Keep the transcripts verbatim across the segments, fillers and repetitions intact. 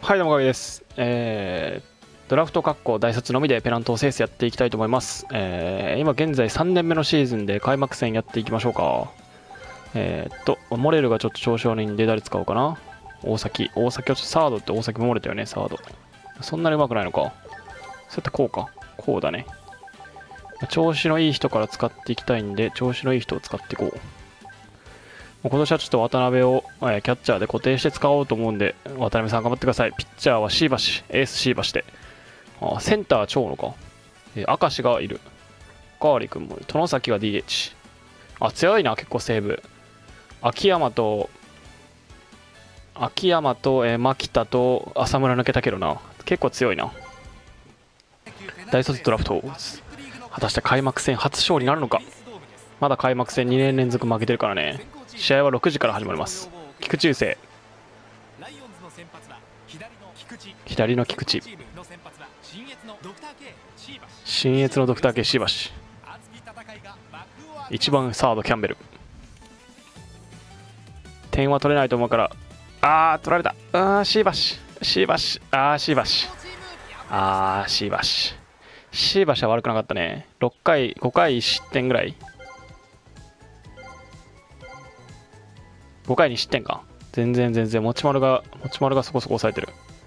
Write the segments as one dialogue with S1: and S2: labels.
S1: はい、どうも、かげです。えー、ドラフト括弧大卒のみでペナントをセースやっていきたいと思います。えー、今現在さんねんめのシーズンで開幕戦やっていきましょうか。えーっと、モレルがちょっと調子悪いんで誰使おうかな。大崎。大崎はちょっとサードって大崎も漏れたよね、サード。そんなに上手くないのか。そうやってこうか。こうだね。調子のいい人から使っていきたいんで、調子のいい人を使っていこう。今年はちょっと渡辺を、えーキャッチャーで固定して使おうと思うんで、渡辺さん頑張ってください。ピッチャーはシーバシ、エースシーバシで。あセンターは長野か。えー、明石がいる。おかわりくんもいる。外崎が ディーエイチ。あ、強いな、結構西武。秋山と、秋山と、えー、牧田と浅村抜けたけどな。結構強いな。大卒ドラフト。果たして開幕戦初勝利になるのか。まだ開幕戦にねん連続負けてるからね。試合はろくじから始まります。菊池雄星。左の菊池。新越のドクター系しばし。いちばんサードキャンベル。点は取れないと思うから。あー取られた。あーしばししばし。あーしばし。あーしばし。しばしは悪くなかったね。ろっかいごかい失点ぐらい。ごかいに失点か。全然全然持ち丸が持ち丸がそこそこ抑えてる。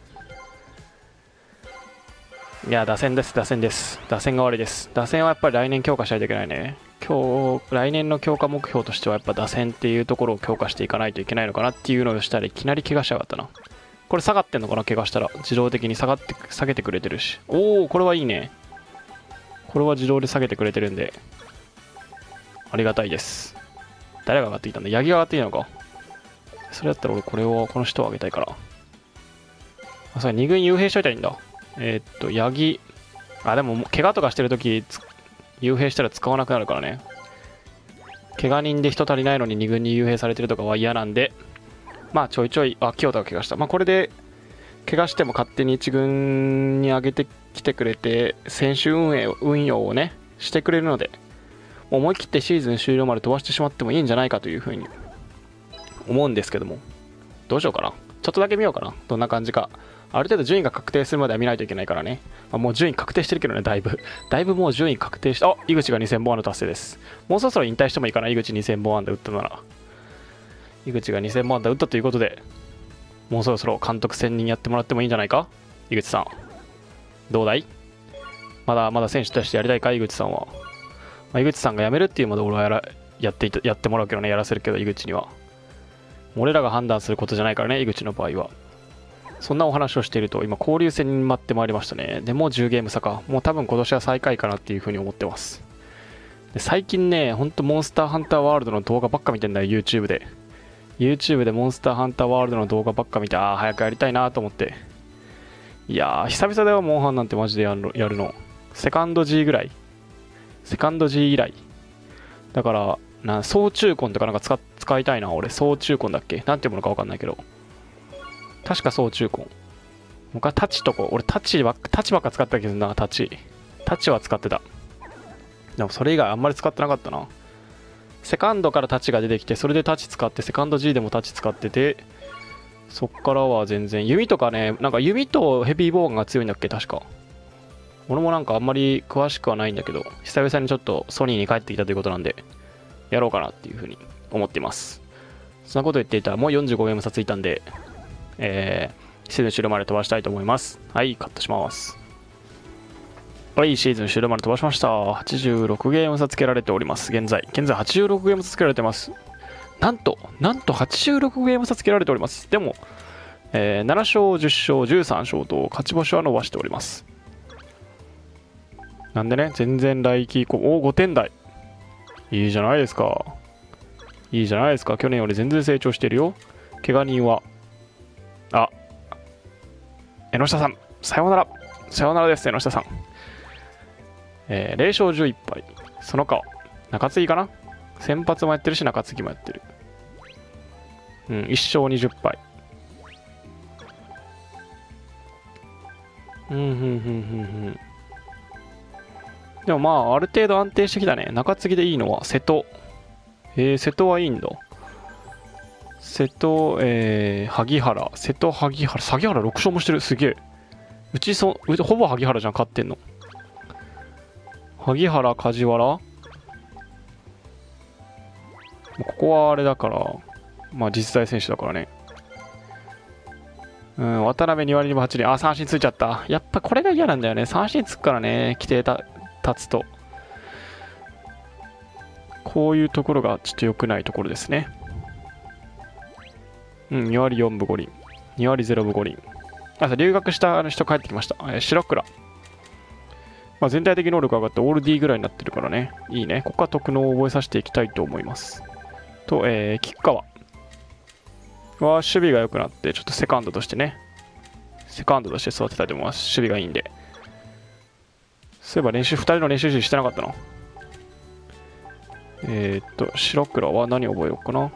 S1: いや打線です打線です打線が悪いです。打線はやっぱり来年強化しないといけないね。今日来年の強化目標としてはやっぱ打線っていうところを強化していかないといけないのかなっていうのをしたらいきなり怪我しやがったな。これ下がってんのかな。怪我したら自動的に下がって下げてくれてるし。おおこれはいいね。これは自動で下げてくれてるんでありがたいです。誰が上がってきたんだ。八木が上がってきたのか。それだったら俺これをこの人をあげたいから。あ、それに軍幽閉しといたらいいんだ。えー、っと八木。あでも怪我とかしてるとき幽閉したら使わなくなるからね。怪我人で人足りないのにに軍に幽閉されてるとかは嫌なんで、まあちょいちょい。あ清田が怪我した。まあこれで怪我しても勝手にいち軍に上げてきてくれて選手運営運用をねしてくれるので、思い切ってシーズン終了まで飛ばしてしまってもいいんじゃないかというふうに思うんですけども、どうしようかな。ちょっとだけ見ようかな、どんな感じか。ある程度順位が確定するまでは見ないといけないからね。まあ、もう順位確定してるけどね、だいぶだいぶもう順位確定して。あ井口がにせんぼん安打達成です。もうそろそろ引退してもいいかな。井口にせんぼん安打打ったなら。井口がにせんぼん安打打ったということで、もうそろそろ監督専任やってもらってもいいんじゃないか。井口さんどうだい。まだまだ選手としてやりたいか井口さんは。まあ、井口さんが辞めるっていうまで俺はやらやっていたやってもらうけどね。やらせるけど井口には俺らが判断することじゃないからね、井口の場合は。そんなお話をしていると今交流戦に待ってまいりましたね。でもうじゅうゲーム差か。もう多分今年は最下位かなっていう風に思ってます。で最近ねほんとモンスターハンターワールドの動画ばっか見てんだよ YouTube で。 YouTube でモンスターハンターワールドの動画ばっか見て、ああ早くやりたいなと思って。いやー久々だよモンハンなんて。マジでやるのやるのセカンド G ぐらい。セカンド G 以来だから。な総中根とかなんか 使, 使いたいな俺。総中根だっけなんていうものか分かんないけど、確か総中根。僕はタッチとこ俺タッチばっかタッチばっか使ったけどな。タッチタッチは使ってた。でもそれ以外あんまり使ってなかったな。セカンドからタッチが出てきて、それでタッチ使って、セカンド G でもタッチ使ってて、そっからは全然弓とかね。なんか弓とヘビーボーガンが強いんだっけ確か。俺もなんかあんまり詳しくはないんだけど、久々にちょっとソニーに帰ってきたということなんでやろうかなっていう風に思っています。そんなこと言っていたらもうよんじゅうごゲーム差ついたんで、えー、シーズン終了まで飛ばしたいと思います。はい、カットします。はい、シーズン終了まで飛ばしました。はちじゅうろくゲーム差つけられております。現在現在はちじゅうろくゲーム差つけられてます。なんとなんとはちじゅうろくゲーム差つけられております。でも、えー、なな勝じゅっ勝じゅうさん勝と勝ち星は伸ばしております。なんでね全然来季以降おごてん台。いいじゃないですか。いいじゃないですか。去年より全然成長してるよ。怪我人はあ江下さんさようなら。さようならです江下さん。えー、ぜろ勝じゅういっ敗。その他中継ぎかな。先発もやってるし中継ぎもやってる。うんいち勝にじゅっ敗。うんふんふんふんふん。でもまあある程度安定してきたね。中継ぎでいいのは瀬戸。えー、瀬戸はいいんだ。 瀬戸、えー、萩原、瀬戸、萩原、萩原ろく勝もしてる、すげえ。うちそ、うちほぼ萩原じゃん、勝ってんの。萩原、梶原。ここはあれだから、まあ実在選手だからね。うん、渡辺に割にもはち厘。あ、三振ついちゃった。やっぱこれが嫌なんだよね。三振つくからね、規定た立つと。こういうところがちょっと良くないところですね。うん、に割よんぶご厘。に割ぜろぶご厘。あ、留学した人帰ってきました。えー、白倉。まあ、全体的能力上がってオール D ぐらいになってるからね。いいね。ここは特能を覚えさせていきたいと思います。と、えー、菊川。は守備が良くなって、ちょっとセカンドとしてね。セカンドとして育てたいと思います。守備がいいんで。そういえば練習、ふたりの練習してなかったの。えー、っと、白倉は何覚えようかな。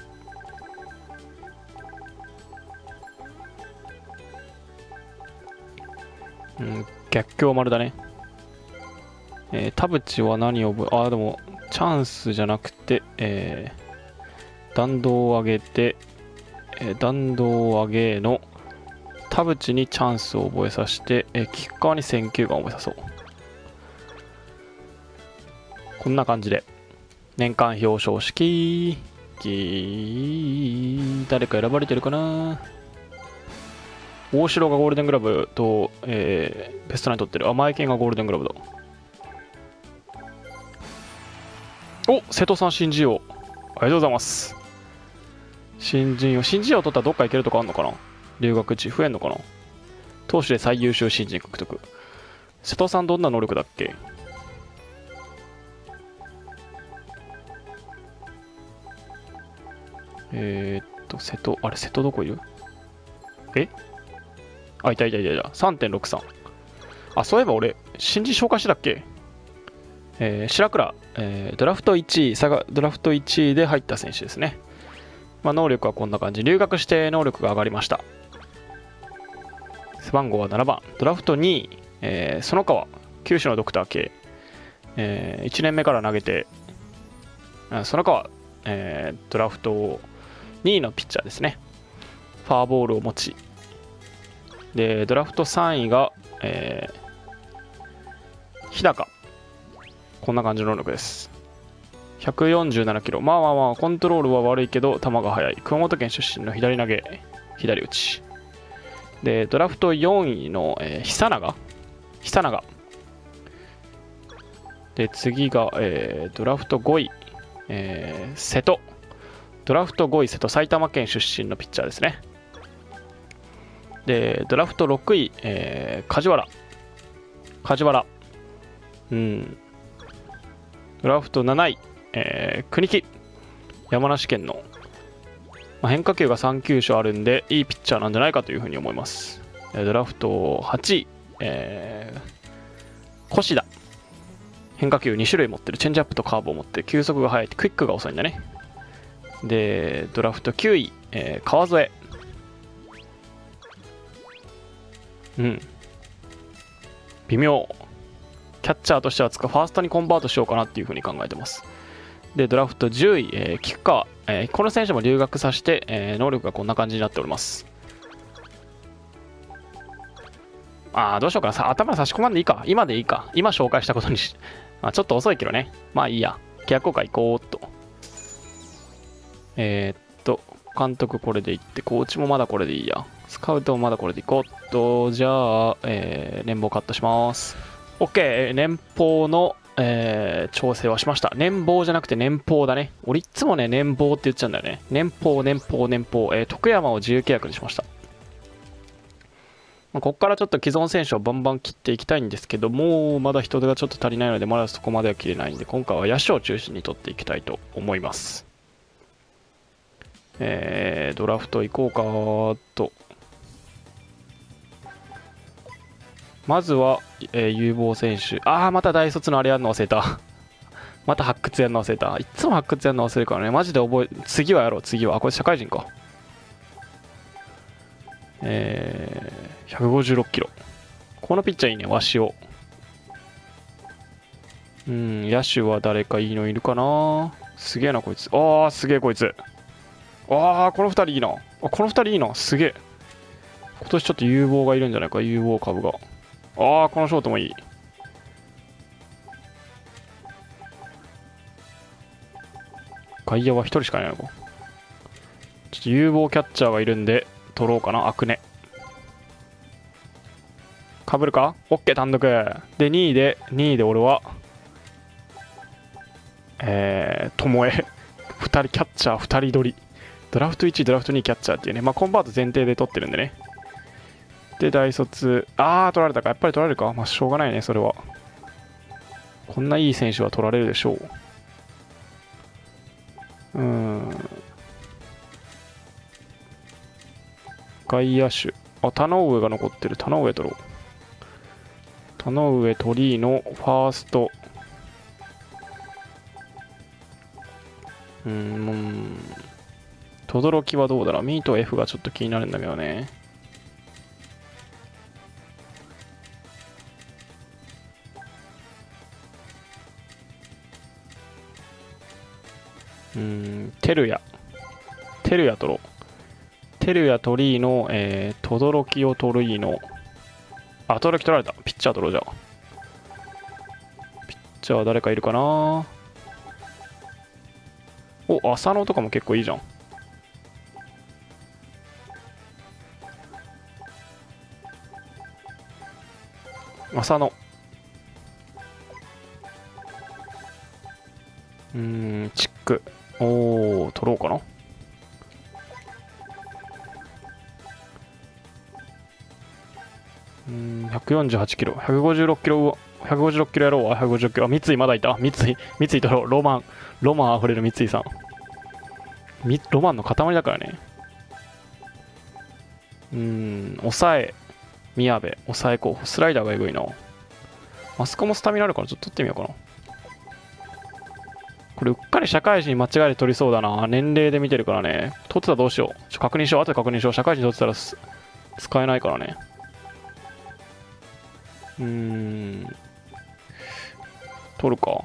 S1: うん、逆境丸だね。えー、田淵は何を覚え、ああ、でも、チャンスじゃなくて、えー、弾道を上げて、えー、弾道を上げの、田淵にチャンスを覚えさせて、えー、菊川に選球眼を覚えさそう。こんな感じで、年間表彰式、誰か選ばれてるかな。大城がゴールデングラブと、えー、ベストナイン取ってる。あ、マイケンがゴールデングラブだ。お、瀬戸さん新人王。ありがとうございます。新人王。新人王取ったらどっか行けるとかあんのかな。留学地増えんのかな。投手で最優秀新人獲得。瀬戸さんどんな能力だっけ。えー、っと、瀬戸、あれ、瀬戸どこいる。えあ、いたいたいたいた。さんてんろくさん。あ、そういえば俺、新人紹介してたっけ。えー、白倉、えー、ドラフトいちい、佐賀ドラフトいちいで入った選手ですね。まあ、能力はこんな感じ。留学して能力が上がりました。背番号はななばん。ドラフトにい、えー、園川、九州のドクター系。えー、いちねんめから投げて、園川、えー、ドラフトにいのピッチャーですね。ファーボールを持ち、でドラフトさんいが、えー、日高。こんな感じの能力です。ひゃくよんじゅうななキロ。まあまあまあ、コントロールは悪いけど、球が速い。熊本県出身の左投げ、左打ち。で、ドラフトよんいの、えー、久永。久永。で、次が、えー、ドラフトごい、えー、瀬戸。ドラフトごい瀬戸、埼玉県出身のピッチャーですね。で、ドラフトろくい、えー、梶原。梶原。うん。ドラフトなない、えー、国木。山梨県の。まあ、変化球がさん球種あるんで、いいピッチャーなんじゃないかというふうに思います。ドラフトはちい、えー、越田。変化球に種類持ってる。チェンジアップとカーブを持ってる。球速が速い。クイックが遅いんだね。で、ドラフトきゅうい、えー、川添。うん。微妙。キャッチャーとしては使う。ファーストにコンバートしようかなっていうふうに考えてます。で、ドラフトじゅうい、えー、菊川。えー、この選手も留学させて、えー、能力がこんな感じになっております。あー、どうしようかな。さ頭差し込まんでいいか。今でいいか。今紹介したことにし、あ、ちょっと遅いけどね。まあいいや。契約更改行こうっと。えー、っと、監督これでいって、コーチもまだこれでいいや。スカウトもまだこれでいこうっと。じゃあ、えー、年俸カットします。OK。年俸の、えー、調整はしました。年俸じゃなくて年俸だね。俺いつもね、年俸って言っちゃうんだよね。年俸、年俸、年俸。えー、徳山を自由契約にしました。まあ、ここからちょっと既存選手をバンバン切っていきたいんですけども、まだ人手がちょっと足りないので、まだそこまでは切れないんで、今回は野手を中心に取っていきたいと思います。えー、ドラフト行こうかと。まずは、えー、有望選手。ああ、また大卒のあれやるの忘れた。また発掘やるの忘れた。いつも発掘やるの忘れるからね。マジで覚え、次はやろう、次は。あ、これ社会人か。えー、ひゃくごじゅうろっキロ。このピッチャーいいね、わしを。うん、野手は誰かいいのいるかな。すげえな、こいつ。ああ、すげえこいつ。 ああ、このふたりいいな。あ、このふたりいいな。すげえ。今年ちょっと有望がいるんじゃないか、有望株が。ああ、このショートもいい。外野はひとりしかいないのか。ちょっと有望キャッチャーがいるんで、取ろうかな、アクネ。かぶるか？ OK、単独。で、にいで、にいで俺は、えー、ともえ。ふたりキャッチャーふたり取り。ドラフトいち、ドラフトにキャッチャーっていうね。まあ、コンバート前提で取ってるんでね。で、大卒。あー、取られたか。やっぱり取られるか。まあ、しょうがないね、それは。こんないい選手は取られるでしょう。うーん。外野手。あ、田上が残ってる。田上取ろう。田上、鳥居のファースト。うーん。轟はどうだろう。ミート F がちょっと気になるんだけどね。うーん。テルヤ。テルヤ取ろう。テルヤ、鳥居の、えー、轟を鳥居の。あ、轟取られた。ピッチャー取ろうじゃあ。ピッチャーは誰かいるかな。お、浅野とかも結構いいじゃん。浅野。うーん、チック。おー、取ろうかな。うーん、ひゃくよんじゅうはちキロ。ひゃくごじゅうろくキロ、ひゃくごじゅうろくキロやろうわ。ひゃくごじゅうろくキロ。あ、三井まだいた。三井、三井取ろう。ロマン、ロマンあふれる三井さん。みロマンの塊だからね。うーん、抑え、宮部、抑え候補。スライダーがエグいな。マスコもスタミナあるからちょっと取ってみようかな。これうっかり社会人間違えて取りそうだな。年齢で見てるからね。取ってたらどうしよう。ちょ確認しよう。後で確認しよう。社会人取ってたら使えないからね。うーん。取るか。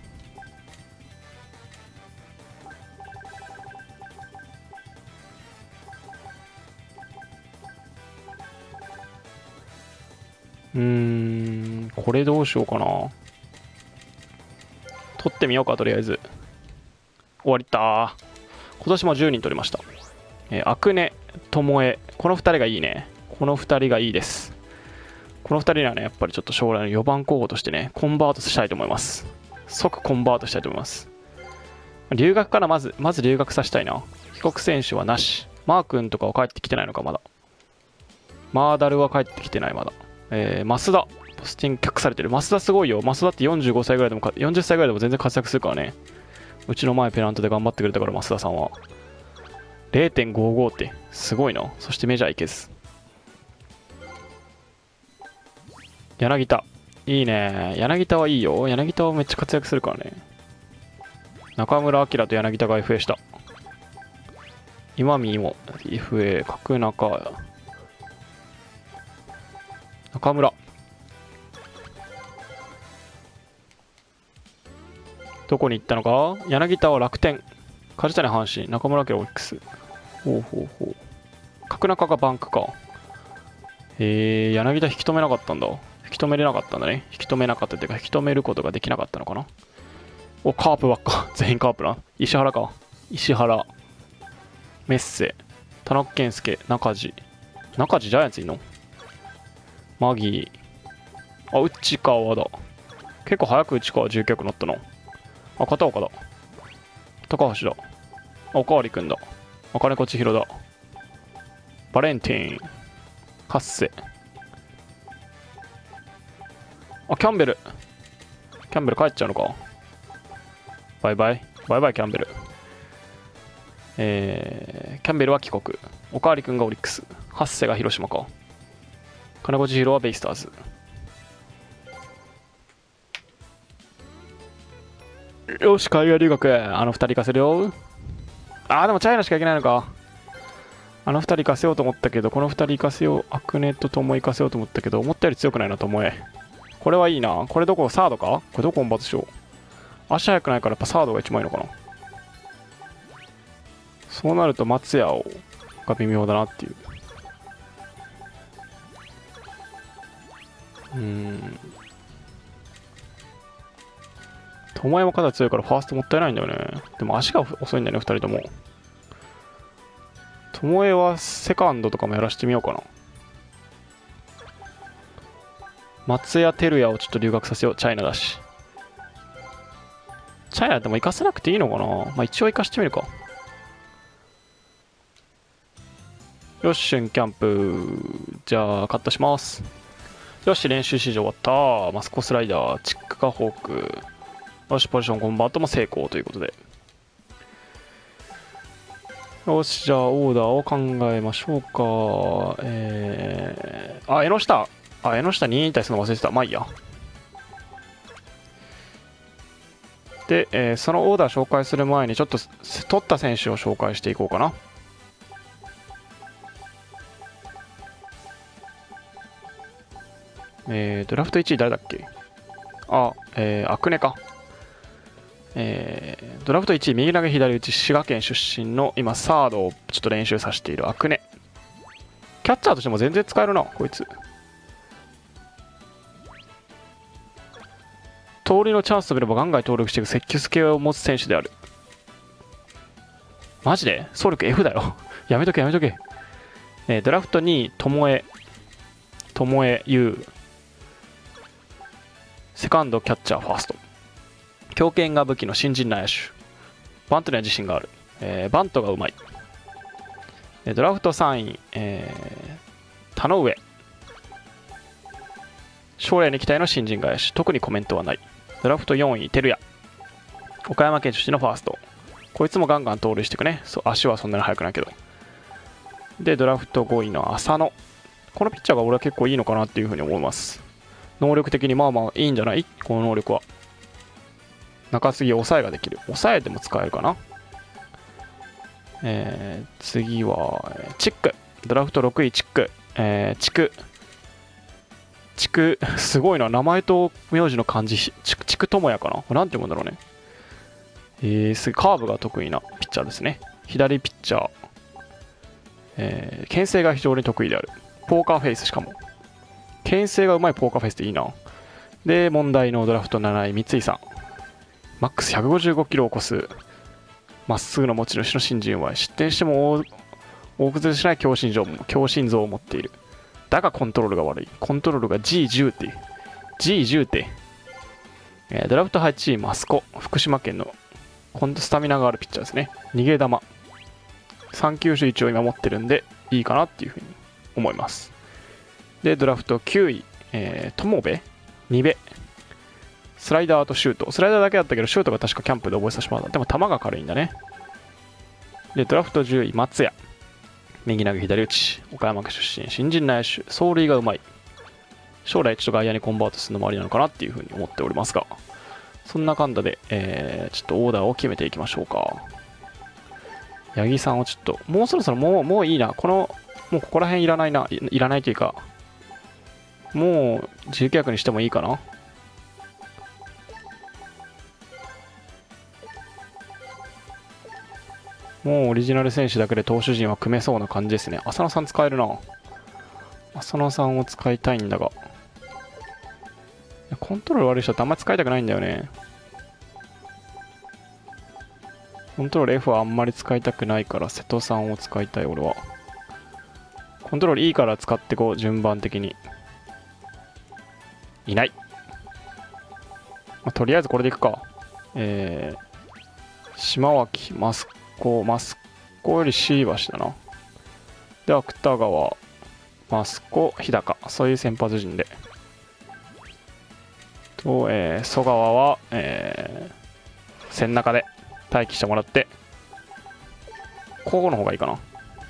S1: うーん。これどうしようかな。取ってみようか、とりあえず。終わりた。今年もじゅうにん取りました。えー、アクネ、トモエ。このふたりがいいね。このふたりがいいです。このふたりにはね、やっぱりちょっと将来のよばん候補としてね、コンバートしたいと思います。即コンバートしたいと思います。留学からまず、まず留学させたいな。帰国選手はなし。マー君とかは帰ってきてないのか、まだ。マーダルは帰ってきてない、まだ。えー、増田。ポスティング却されてる。増田すごいよ。増田ってよんじゅうごさいぐらいでもか、よんじゅっさいぐらいでも全然活躍するからね。うちの前ペナントで頑張ってくれたから、増田さんは。れいてんごご って、すごいな。そしてメジャー行けず。柳田。いいね。柳田はいいよ。柳田はめっちゃ活躍するからね。中村晃と柳田が エフエー した。今見も エフエー、角中。中村。どこに行ったのか。柳田は楽天。梶谷阪神。中村晃オリックス。ほうほうほう。角中がバンクか。へえ、柳田引き止めなかったんだ。引き止めれなかったんだね。引き止めなかったっていうか、引き止めることができなかったのかな。お、カープばっか。全員カープな。石原か。石原。メッセ。田中健介。中地。中地ジャイアンツいんの？マギー。あ、内川だ。結構早く内川じゅうきゅうになったの。あ、片岡だ。高橋だ。あ、おかわりくんだ。あ、金子千尋だ。バレンティン。カッセ。あ、キャンベル。キャンベル帰っちゃうのか。バイバイ。バイバイ、キャンベル。えー、キャンベルは帰国。おかわりくんがオリックス。ハッセが広島か。金子千尋はベイスターズ。よし、海外留学。あの二人行かせるよ。あー、でもチャイナしか行けないのか。あの二人行かせようと思ったけど、この二人行かせよう。アクネとトモ行かせようと思ったけど、思ったより強くないな、トモエ。これはいいな。これどこ、サードか。これどこコンバートしよう。足速くないからやっぱサードが一番いいのかな。 そうなると松屋をが微妙だなっていう。うーん。巴も肩強いからファーストもったいないんだよね。でも足が遅いんだよね、ふたりとも。巴はセカンドとかもやらしてみようかな。松屋照也をちょっと留学させよう。チャイナだし。チャイナでも行かせなくていいのかな。まあ一応行かしてみるか。よし、キャンプ。じゃあ、カットします。よし、練習試乗終わった。マスコスライダー、チックカホーク。よし、ポジションコンバートも成功ということで。よし、じゃあ、オーダーを考えましょうか。えー、あ、江ノ下。あ、江ノ下に引退するの忘れてた。まあいいや。で、えー、そのオーダー紹介する前に、ちょっと取った選手を紹介していこうかな。えー、ドラフトいちい誰だっけ。あ、えー、アクネか。えー、ドラフトいちい右投げ左打ち滋賀県出身の今サードをちょっと練習させているアクネ。キャッチャーとしても全然使えるなこいつ。盗塁のチャンスと見ればガンガン登録していく積極性を持つ選手である。マジで走力 F だよやめとけやめとけ。えー、ドラフトにい巴巴優セカンドキャッチャーファースト。強肩が武器の新人内野手。バントには自信がある。えー、バントがうまい。ドラフトさんい、えー、田上。将来に期待の新人外野手。特にコメントはない。ドラフトよんい、照屋。岡山県出身のファースト。こいつもガンガン盗塁していくね。そう、足はそんなに速くないけど。で、ドラフトごいの浅野。このピッチャーが俺は結構いいのかなっていうふうに思います。能力的にまあまあいいんじゃない？この能力は。中継ぎ抑えができる。抑えでも使えるかな。えー、次は、チック。ドラフトろくい、チック。えー、チク。チク、すごいな。名前と名字の漢字、チク、チクトモヤかな。なんて読むんだろうね。えー、すカーブが得意なピッチャーですね。左ピッチャー。えー、牽制が非常に得意である。ポーカーフェイスしかも。牽制がうまいポーカーフェイスっていいな。で、問題のドラフトなない、三井さん。マックスひゃくごじゅうごキロを超す、まっすぐの持ち主の新人は、失点しても大大崩れしない強心臓も強心臓を持っている。だがコントロールが悪い。コントロールが ジーじゅう って、ジーじゅう って、えー、ドラフトはちい、マスコ。福島県の、スタミナがあるピッチャーですね。逃げ球。さん球種一応今持ってるんで、いいかなっていうふうに思います。で、ドラフトきゅうい、えー、友部にべ。スライダーとシュート。スライダーだけだったけど、シュートが確かキャンプで覚えさせてもらった。でも球が軽いんだね。で、ドラフトじゅうい、松屋。右投げ左打ち。岡山県出身。新人内野手。走塁がうまい。将来ちょっと外野にコンバートするのもありなのかなっていうふうに思っておりますが。そんな感じで、えー、ちょっとオーダーを決めていきましょうか。八木さんをちょっと、もうそろそろもう、もういいな。この、もうここら辺いらないな。い, いらないというか、もう自由契約にしてもいいかな。もうオリジナル選手だけで投手陣は組めそうな感じですね。浅野さん使えるな。浅野さんを使いたいんだが。コントロール悪い人ってあんまり使いたくないんだよね。コントロール F はあんまり使いたくないから、瀬戸さんを使いたい俺は。コントロールいいから使ってこう、順番的に。いない。まあ、とりあえずこれでいくか。えー、島脇、マスコ、マスコより C 橋だな。で、芥川、マスコ、日高。そういう先発陣で。と、えー、曽川は、えー、線中で待機してもらって、交互の方がいいかな。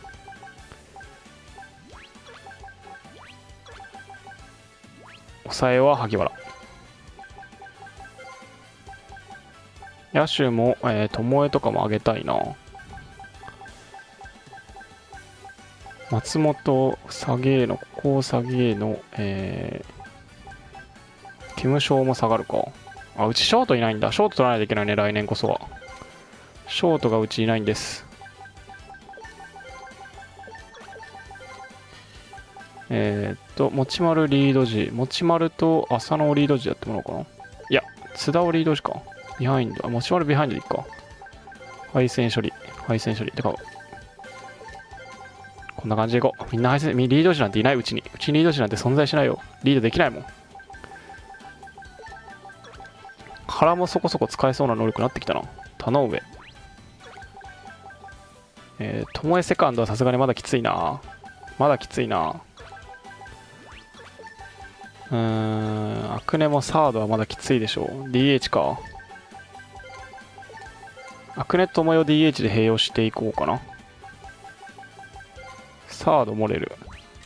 S1: 抑えは萩原。野手も、えー、巴とかも上げたいな。松本、下げの、ここ下げの、えー、キムショウも下がるか。あ、うちショートいないんだ。ショート取らないといけないね、来年こそは。ショートがうちいないんです。 えー、っと、持ち丸リード時。持ち丸と浅野をリード時やってもらおうかな。いや、津田をリード時か。ビハインド。あ、持ち丸ビハインドでいっか。配線処理。配線処理。てか、こんな感じでいこう。みんな配線、リード時なんていない、うちに。うちにリード時なんて存在しないよ。リードできないもん。原もそこそこ使えそうな能力になってきたな。田上。えー、巴セカンドはさすがにまだきついな。まだきついな。うーん、アクネもサードはまだきついでしょう。ディーエイチ か。アクネともよ ディーエイチ で併用していこうかな。サードモレル。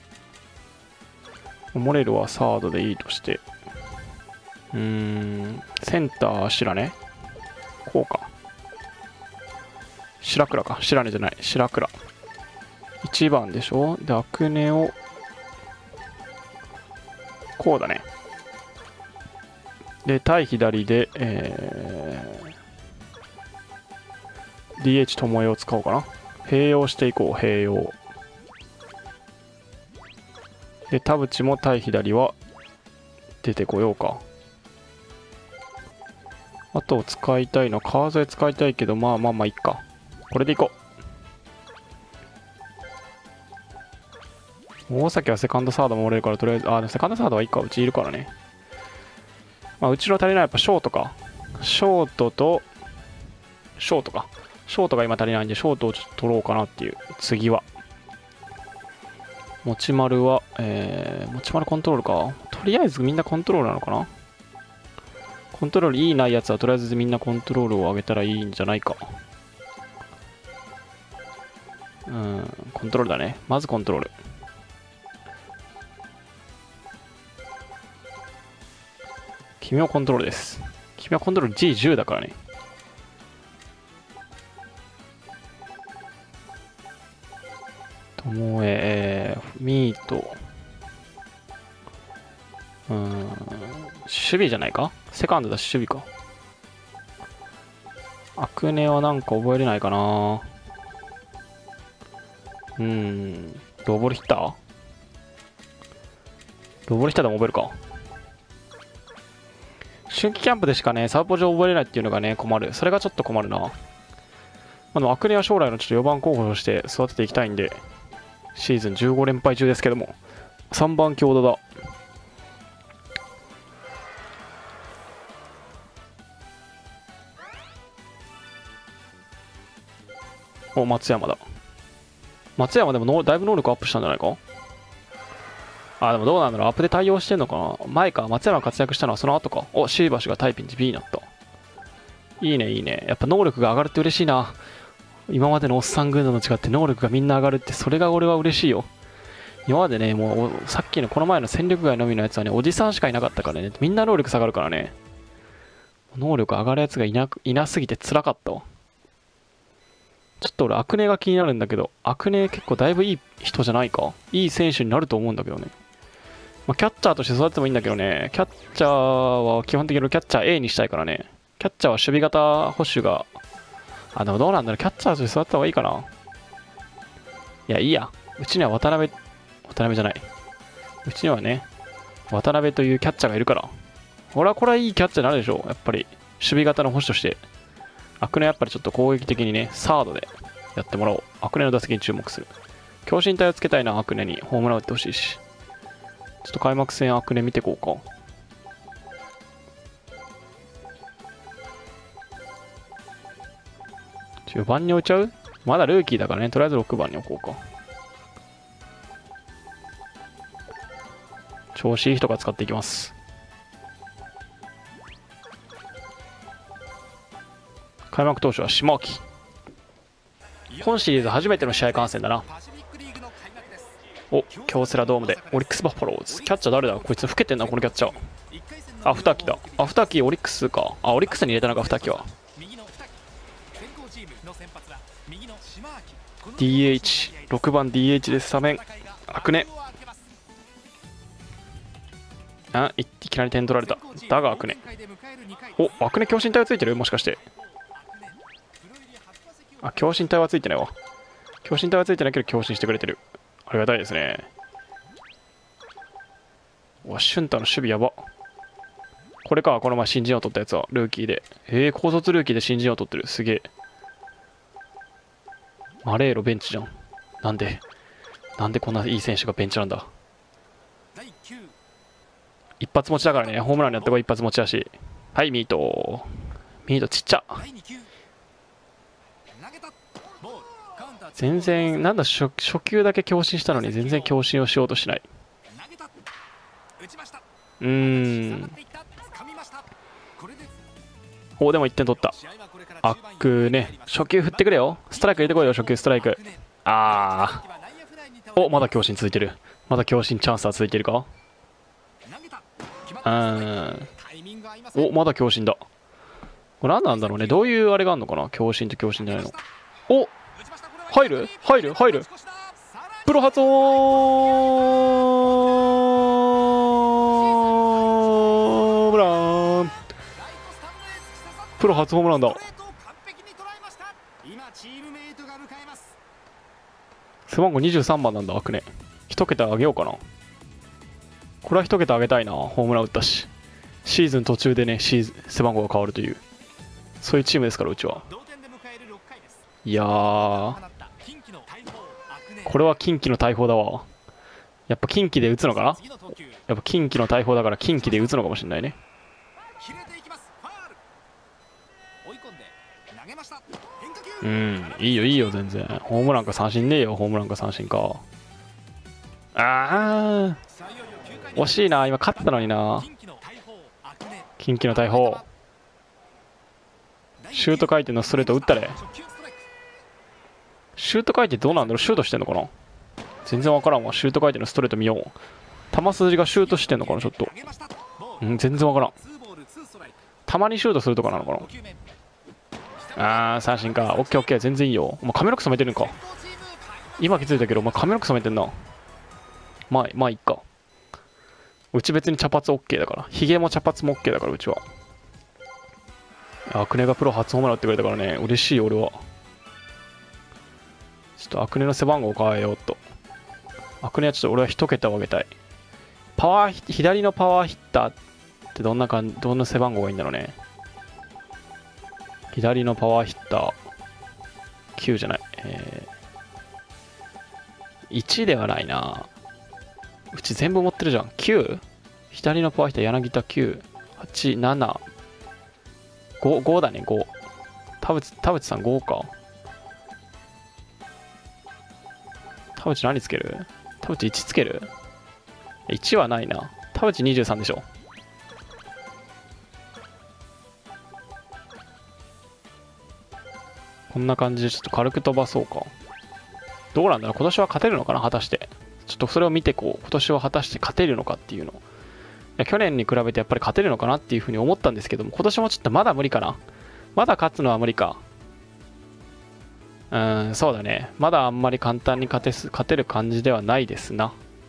S1: モレルはサードでいいとして。うーん、センター白根こうか。白倉か。白根じゃない。白倉。いちばんでしょ。で、アクネを、こうだね。で、対左で、えー、ディーエイチ ともえを使おうかな。併用していこう、併用。で、田淵も対左は出てこようか。あと使いたいの、川添使いたいけど、まあまあまあいっか。これでいこう。大崎はセカンドサードも折れるから、とりあえず、あ、でもセカンドサードはいいか、うちいるからね。まあ、うちの足りないやっぱショートか。ショートと、ショートか。ショートが今足りないんで、ショートをちょっと取ろうかなっていう。次は。持ち丸は、えー、持ち丸コントロールか。とりあえずみんなコントロールなのかな。コントロールいいないやつはとりあえずみんなコントロールを上げたらいいんじゃないか。うん、コントロールだね。まずコントロール。君はコントロールです。君はコントロール ジーじゅう だからね。ともえ、えー、ミート。うーん、守備じゃないか。セカンドだし守備か。アクネはなんか覚えれないかな。うーん、ロボルヒッターロボルヒッターでも覚えるか。春季キャンプでしかね、サウポ上覚えれないっていうのがね、困る。それがちょっと困るな。まあ、でもアクネは将来のちょっとよばん候補として育てていきたいんで、シーズンじゅうご連敗中ですけども、さんばん強打だ。お、松山だ。松山でものだいぶ能力アップしたんじゃないか。あ、でもどうなんだろう。アップで対応してんのかな。前か。松山が活躍したのはその後か。お、シーバシがタイピンチ B になった。いいね、いいね。やっぱ能力が上がるって嬉しいな。今までのおっさん軍団と違って能力がみんな上がるって、それが俺は嬉しいよ。今までね、もうさっきのこの前の戦力外のみのやつはね、おじさんしかいなかったからね。みんな能力下がるからね。能力上がるやつがいなく、いなすぎて辛かったわ。ちょっと俺、アクネが気になるんだけど、アクネ結構だいぶいい人じゃないか。いい選手になると思うんだけどね。まあ、キャッチャーとして育ててもいいんだけどね、キャッチャーは基本的にキャッチャー A にしたいからね。キャッチャーは守備型保守が、あ、でもどうなんだろう、キャッチャーとして育てた方がいいかな。いや、いいや。うちには渡辺、渡辺じゃない。うちにはね、渡辺というキャッチャーがいるから。俺はこれはいいキャッチャーになるでしょう。やっぱり、守備型の保守として。アクネはやっぱりちょっと攻撃的にね、サードでやってもらおう。アクネの打席に注目する。強心体をつけたいな、アクネに。ホームラン打ってほしいし。ちょっと開幕戦アクネ見ていこうか。よんばんに置いちゃう？まだルーキーだからね。とりあえずろくばんに置こうか。調子いい人が使っていきます。開幕投手は下木。今シリーズ初めての試合観戦だな。お、京セラドームでオリックスバファローズ。キャッチャー誰だこいつ。老けてんなこのキャッチャー。あ、二木だ。あ、二木オリックスか。あ、オリックスに入れたのか二木は。ディーエイチ、ろくばん ディーエイチ でスタメン。アクネ。あ、いきなり点取られた。だがアクネ。お、アクネ強心体はついてるもしかして。あ、強心体はついてないわ。強心体はついてないけど強心してくれてる。ありがたいですね。 うわ、俊太の守備やば。これか、この前新人王取ったやつは、ルーキーで。えー、高卒ルーキーで新人王取ってる。すげえ。マレーロベンチじゃん。なんでなんでこんないい選手がベンチなんだ。一発持ちだからね、ホームランにやってこい、一発持ちだし。はい、ミート。ミートちっちゃ。全然、なんだ、初、初球だけ強振したのに全然強振をしようとしない。うーん。お、でもいってん取った。あっくね。初球振ってくれよ。ストライク入れてこいよ、初球ストライク。あー。お、まだ強振続いてる。まだ強振チャンスは続いてるか。うーん。お、まだ強振だ。これ何なんだろうね。どういうあれがあるのかな。強振と強振じゃないの。お、入る入る入る。プロ初ホームラン。プロ初ホームランだ。背番号にじゅうさんばんなんだ、アクネ。一桁上げようかな。これは一桁上げたいな。ホームラン打ったし。シーズン途中でね、シーズン背番号が変わるという、そういうチームですから、うちは。いやー、これは近畿の大砲だわ。やっぱ近畿で打つのかな。やっぱ近畿の大砲だから近畿で打つのかもしれないね。うん、いいよいいよ、全然。ホームランか三振ねえよ、ホームランか三振か。あー、惜しいな、今勝ったのにな。近畿の大砲。シュート回転のストレート打ったれ。シュート回転どうなんだろう。シュートしてんのかな。全然わからんわ。シュート回転のストレート見よう。球筋がシュートしてんのかな、ちょっと。うん、全然わからん。たまにシュートするとかなのかな。あー、三振か。オッケーオッケー、全然いいよ。お前髪の毛染めてるんか。今気づいたけど、お前髪の毛染めてんな。まあ、まあいいか。うち別に茶髪 OK だから。ヒゲも茶髪も OK だから、うちは。アクネがプロ初ホームラン打ってくれたからね、嬉しいよ、俺は。ちょっとアクネの背番号を変えようと。アクネはちょっと俺は一桁を上げたい。パワー、左のパワーヒッターってどんな感じ、どんな背番号がいいんだろうね。左のパワーヒッター。きゅうじゃない。えー、いちではないな。うち全部持ってるじゃん。きゅう？ 左のパワーヒッター、柳田きゅう、はち、なな、ご、ごだね、ご。田淵、田淵さんごか。田淵何つける？田淵いちつける？ いち はないな。田淵にじゅうさんでしょ。こんな感じでちょっと軽く飛ばそうか。どうなんだろう、今年は勝てるのかな、果たして。ちょっとそれを見てこう、今年は果たして勝てるのかっていうの。いや、去年に比べてやっぱり勝てるのかなっていうふうに思ったんですけども、今年もちょっとまだ無理かな。まだ勝つのは無理か。うーん、そうだね。まだあんまり簡単に勝てす、勝てる感じではないですな。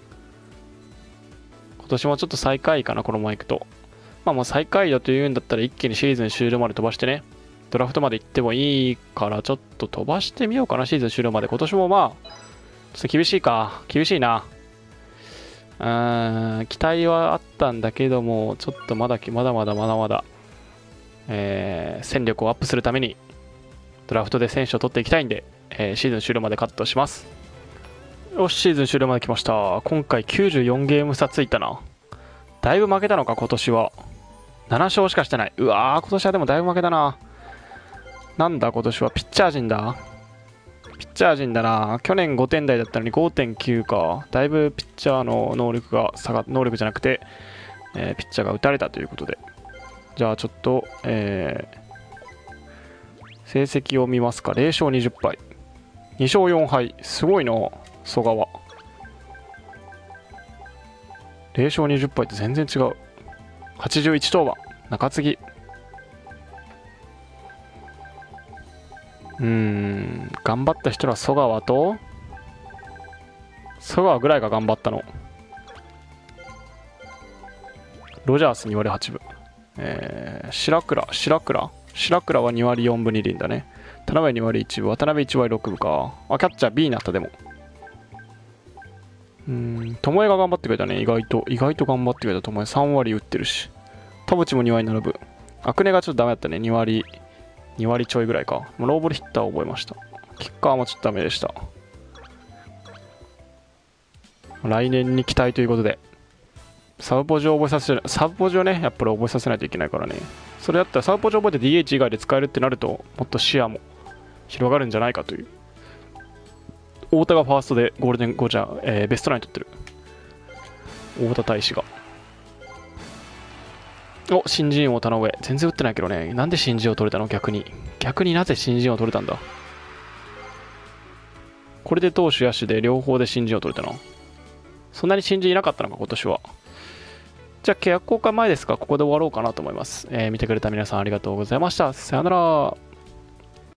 S1: 今年もちょっと最下位かな、このままいくと。まあもう最下位だというんだったら一気にシーズン終了まで飛ばしてね。ドラフトまで行ってもいいからちょっと飛ばしてみようかな、シーズン終了まで。今年もまあ、ちょっと厳しいか。厳しいな。うーん、期待はあったんだけども、ちょっとまだまだまだまだまだ、えー、戦力をアップするために、ドラフトで選手を取っていきたいんで、えー、シーズン終了までカットします。よし、シーズン終了まで来ました。今回きゅうじゅうよんゲーム差ついたな。だいぶ負けたのか、今年は。なな勝しかしてない。うわー、今年はでもだいぶ負けたな。なんだ今年はピッチャー陣だ。ピッチャー陣だな。去年ごてん台だったのに ごてんきゅう か。だいぶピッチャーの能力が下が、能力じゃなくて、えー、ピッチャーが打たれたということで。じゃあちょっと、えー、成績を見ますか。ぜろ勝にじゅっ敗。に勝よん敗。すごいな、曽我。ぜろ勝にじゅっ敗って全然違う。はちじゅういち登板。中継ぎ。うーん、頑張った人は曽我と、曽我ぐらいが頑張ったの。ロジャースに割はちぶ。えー、白倉、白倉白倉はに割よんぶに厘だね。田辺に割いちぶ、渡辺いち割ろくぶか。あ、キャッチャー B になったでも。 うん、巴が頑張ってくれたね。意外と、意外と頑張ってくれた巴。さん割打ってるし。田淵もに割並ぶ。アクネがちょっとダメだったね。に割、に割ちょいぐらいか。ローボルヒッターを覚えました。キッカーもちょっとダメでした。来年に期待ということで。サブポジを覚えさせる、サブポジをね、やっぱり覚えさせないといけないからね。それだったらサブポジを覚えて ディーエイチ 以外で使えるってなると、もっと視野も広がるんじゃないかという。太田がファーストでゴールデンゴージャー、えー、ベストナイン取ってる。太田大使が。お、新人王田上。全然打ってないけどね。なんで新人王取れたの逆に。逆になぜ新人王取れたんだ。これで投手野手で両方で新人王取れたの。そんなに新人いなかったのか、今年は。じゃあ契約更改前ですが、ここで終わろうかなと思います。えー、見てくれた皆さんありがとうございました。さよなら。